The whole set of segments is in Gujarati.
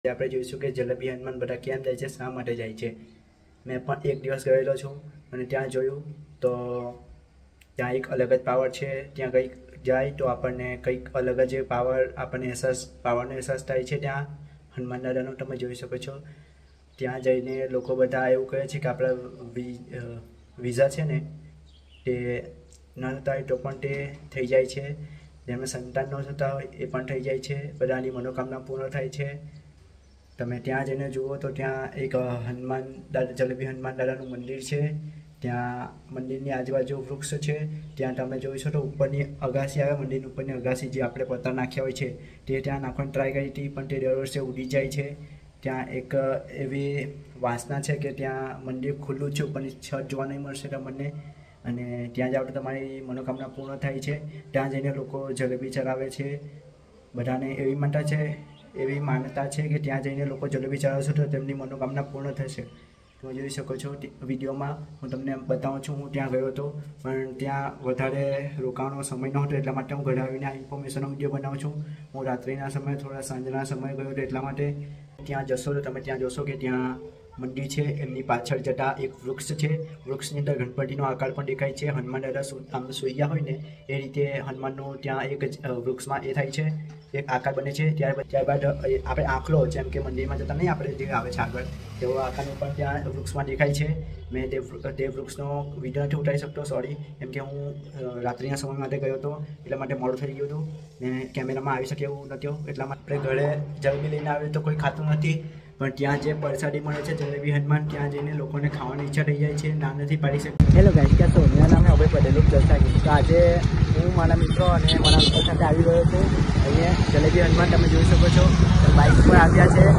આપણે જોઈશું કે જલેબી હનુમાન બધા કેમ જાય છે, શા માટે જાય છે। મેં પણ એક દિવસ ગયેલો છું અને ત્યાં જોયું તો ત્યાં એક અલગ જ પાવર છે। ત્યાં કંઈક જાય તો આપણને કંઈક અલગ જ પાવર આપણને પાવરનો અહેસાસ થાય છે। ત્યાં હનુમાન દાદાનો તમે જોઈ શકો છો। ત્યાં જઈને લોકો બધા એવું કહે છે કે આપણા વિઝા છે ને તે ન થતા હોય તો પણ તે થઈ જાય છે। જેમને સંતાન ન થતા હોય એ પણ થઈ જાય છે। બધાની મનોકામના પૂર્ણ થાય છે। તમે ત્યાં જઈને જુઓ તો ત્યાં એક હનુમાન દાદા જલેબી હનુમાન દાદાનું મંદિર છે। ત્યાં મંદિરની આજુબાજુ વૃક્ષ છે। ત્યાં તમે જોઈશો તો ઉપરની અગાસી આવે, મંદિરની ઉપરની અગાસી જે આપણે પત્તા નાખ્યા હોય છે તે ત્યાં નાખવાની ટ્રાય કરી હતી, પણ તે દર વર્ષે ઉડી જાય છે। ત્યાં એક એવી વાસના છે કે ત્યાં મંદિર ખુલ્લું છે, ઉપરની છત જોવા નહીં મળશે તમને, અને ત્યાં જાવ તો તમારી મનોકામના પૂર્ણ થાય છે। ત્યાં જઈને લોકો જલેબી ચડાવે છે। બધાને એવી માન્યતા છે કે ત્યાં જઈને લોકો જલેબી ચડાવશે તો તેમની મનોકામના પૂર્ણ થશે। તમે જોઈ શકો છો વિડીયોમાં હું તમને બતાવું છું। હું ત્યાં ગયો હતો પણ ત્યાં વધારે રોકાવાનો સમય નહોતો, એટલા માટે હું ઘરે આવીને આ ઇન્ફોર્મેશનનો વિડીયો બનાવું છું। હું રાત્રિના સમયે થોડા સાંજના સમયે ગયો હતો, એટલા માટે ત્યાં જશો તો તમે ત્યાં જોશો કે ત્યાં મંદિર છે, એમની પાછળ જતા એક વૃક્ષ છે। વૃક્ષની અંદર ગણપતિનો આકાર પણ દેખાય છે। હનુમાન દાદા આમ સૂઈ હોય ને એ રીતે હનુમાનનું ત્યાં એક વૃક્ષમાં એ થાય છે, એક આકાર બને છે। ત્યારબાદ આપણે આંખલો જેમ કે મંદિરમાં જતા નહીં આપણે જે આવે છે આગળ, તેવો આકારનું પણ ત્યાં વૃક્ષમાં દેખાય છે। મેં તે વૃક્ષનો વિડીયો નથી ઉતારી શકતો, સોરી, કેમ કે હું રાત્રિના સમય માટે ગયો હતો, એટલા માટે મોડું થઈ ગયું હતું ને કેમેરામાં આવી શકે એવું નહોતું, એટલા માટે આપણે ઘરે જલેબી લઈને આવ્યું તો કોઈ ખાતું નથી, પણ ત્યાં જે પ્રસાદી મળે છે જલેબી હનુમાન, ત્યાં જઈને લોકોને ખાવાની ઈચ્છા થઈ જાય છે, ના નથી પાડી શકતી। હેલો ગાઈસ, ક્યાં છો? મેરા નામ અભય પટેલ, જલસાગી। તો આજે હું મારા મિત્રો અને મારા મિત્રો સાથે આવી ગયો છું અહીંયા જલેબી હનુમાન, તમે જોઈ શકો છો બાઇક પર આવ્યા છે।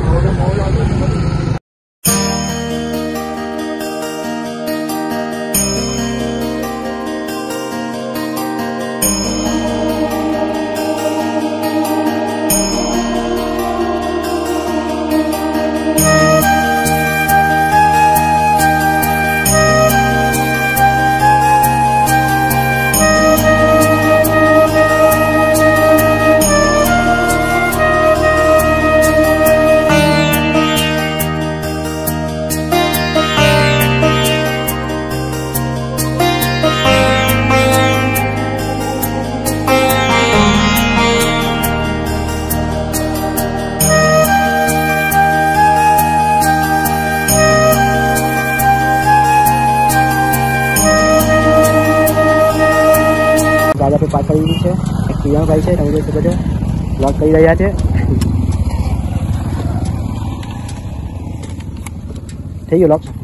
દાદા પાછળ આવી છે, પ્રિયા ભાઈ છે, તમે જોઈ શકો છો બ્લોગ કરી રહ્યા છે। થઈ ગયો બ્લોગ।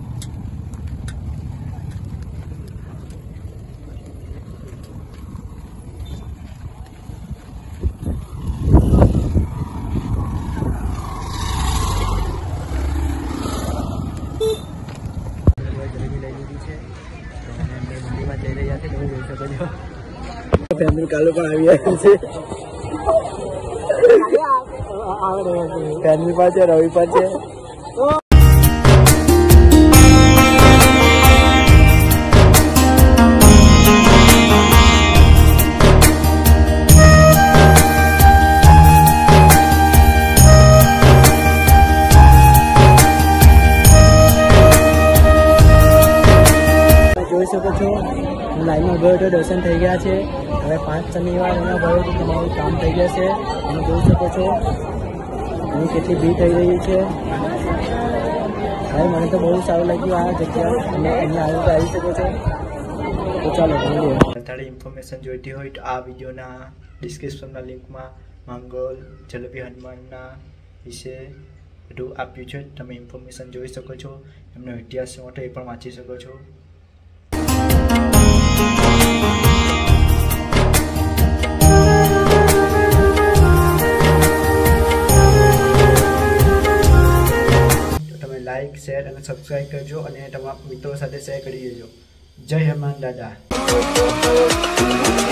ફેમિલી કાલો પણ આવી રહ્યા છે, ફેમિલી પર છે, રવિ પર છે। જોઈ શકો છો લાઈનમાં ગયો તો દર્શન થઈ ગયા છે। હવે 5 શનિવાર એના ભયો તો તમારું કામ થઈ જશે। તમે જોઈ શકો છો અહીં કેટલી ભીડ થઈ રહી છે। ભાઈ મને તો બહુ સારું લાગ્યું આ જગ્યા, અને અહીંયા આવી શકો છો। તો ચાલો મળીએ। વધારે ઇન્ફોર્મેશન જોઈતી હોય તો આ વિડીયોના ડિસ્ક્રિપ્શનના લિંકમાં માંગોલ જલેબી હનુમાનના વિશે બધું આપ્યું છે, તમે ઇન્ફોર્મેશન જોઈ શકો છો। એમનો ઇતિહાસ શું હતો એ પણ વાંચી શકો છો। લાઈક, શેર અને સબસ્ક્રાઈબ કરજો અને તમારા મિત્રો સાથે શેર કરી દેજો। જય હનુમાન દાદા।